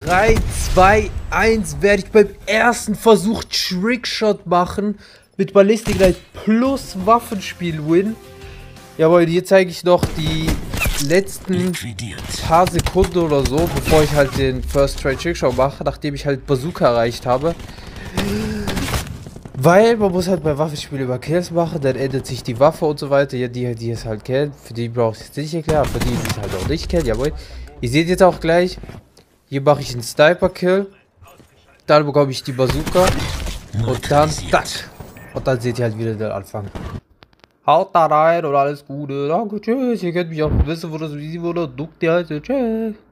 3, 2, 1 werde ich beim ersten Versuch Trickshot machen mit Ballistic Knight plus Waffenspiel-Win. Jawohl, hier zeige ich noch die letzten paar Sekunden oder so, bevor ich halt den First Try Trickshot mache, nachdem ich halt Bazooka erreicht habe. Weil man muss halt bei Waffenspiel über Kills machen, dann ändert sich die Waffe und so weiter. Ja, die es halt kennt, für die brauche ich es nicht erklären, für die es halt auch nicht kennt, jawohl. Ihr seht jetzt auch gleich, hier mache ich einen Sniper-Kill, dann bekomme ich die Bazooka und dann das. Und dann seht ihr halt wieder den Anfang. Haut da rein und alles Gute, danke, tschüss, ihr könnt mich auch wissen, wo das Video wurde, duckt ihr halt, tschüss.